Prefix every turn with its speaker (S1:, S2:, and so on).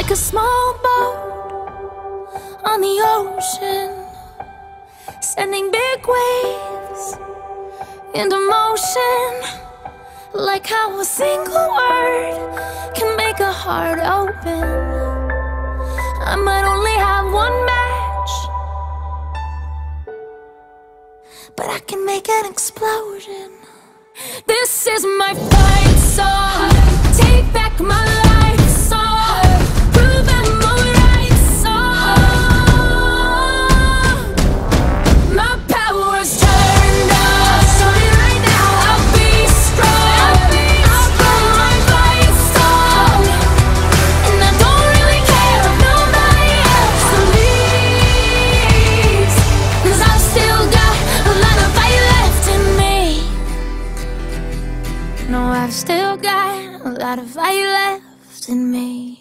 S1: like a small boat on the ocean, sending big waves into motion. Like how a single word can make a heart open. I might only have one match, but I can make an explosion. This is my fight song. Take back my life song. Prove I'm alright song. My power's turned on. Show me right now I'll be strong. I'll blow my fight song. And I don't really care if nobody else believes, 'cause I've still got a lot of fight left in me. No, I've still got a lot of fight left in me.